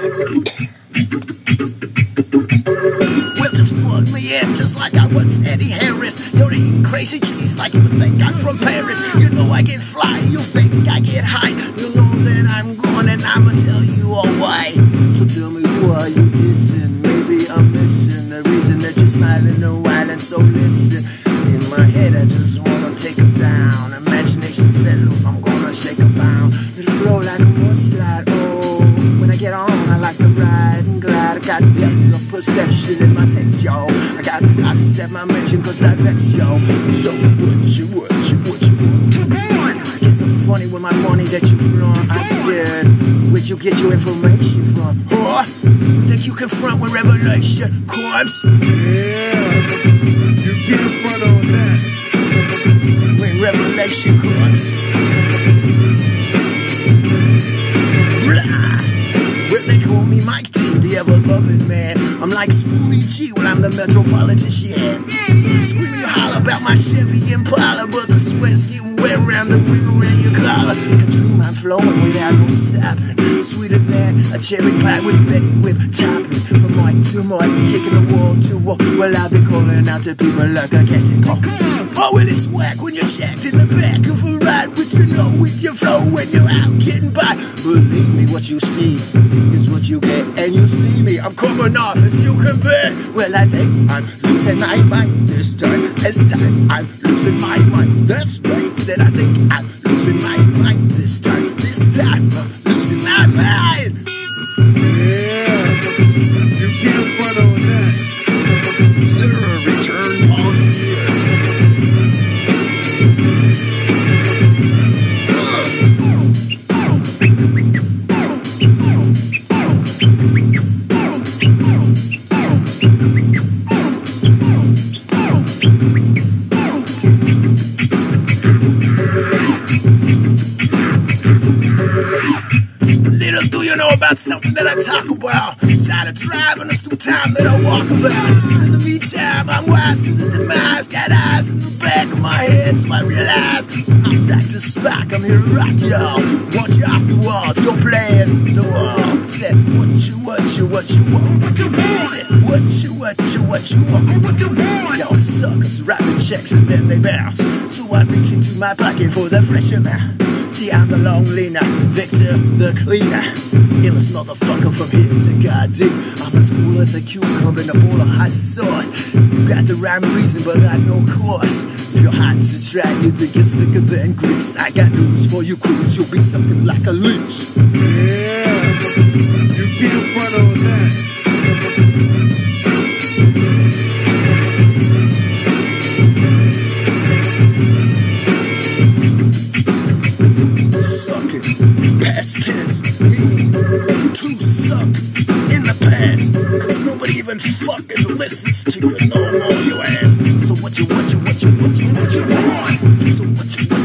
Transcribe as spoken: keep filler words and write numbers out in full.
Whip just plugged me in just like I was Eddie Harris. You're eating crazy cheese like you would think I'm from Paris. You know I get fly, you think I get high. You know that I'm gone and I'ma tell you all why. So tell me, who are you dissing? Maybe I'm missing the reason that you're smiling a while. And so listen, in my head I just wanna take them down. Imagination set loose, I'm gonna shake them down. It'll flow like a mudslide. Oh, when I get on I like to ride and glide. I got depth of perception in my text, yo. I got upset my mention cause I vex, yo. So what you, what you, what you want? I get so funny with my money that you flaunt. I said, where'd you get your information from? Huh? You think you can front with revelation, corpse? Yeah, you can't front on that. When revelation comes, blah. Well, they call me Mike D, the ever-loving man. I'm like Spoonie G when I'm the metropolitan. Screaming holler about my Chevy Impala, but the sweat's getting wet around the ring around your collar. Like a dream I'm flowing without no stopping. Sweeter than a cherry pie with Betty Whip topping. From mic to mic, kicking the wall to wall. Well, I'll be calling out to people like a casting call. Oh, well, it's swag when you're jacked in the back of a ride with your know, with your flow when you're out getting by. Believe me, what you see is what you get, and you see me, I'm coming off as you can bet. Well, I think I'm losing my mind this time. This time I'm losing my mind. That's right. Said I think I'm losing my mind this time. This time I'm losing my mind. Yeah, you can't front on that. Zero return policy. Little do you know about something that I talk about. Tired of driving us through time that I walk about. In the meantime, I'm wise to the demise. Got eyes in the back of my head, so I realize I'm Doctor Spock, I'm here to rock y'all. Want you off the wall, you're playing the wall. Said, what you, what you, what you want? What you want? Said, what you, what you, what you want? What you want? Y'all suckers writing checks and then they bounce. So I reach into my pocket for the fresh amount. See, I'm the long leaner, Victor the cleaner. Illest motherfucker from here to Goddamn. I'm as cool as a cucumber in a bowl of hot sauce. You got the rhyme and reason, but I no course. If you're hot to try, you think you're slicker than grease. I got news for you crews, you'll be sucking like a leech. Yeah, you can't front on that. Sucking, past tense, meaning to suck in the past. Cause nobody even fucking listens to you no more, you ass. So what you, what you, what you, what you, what you want? So what you, what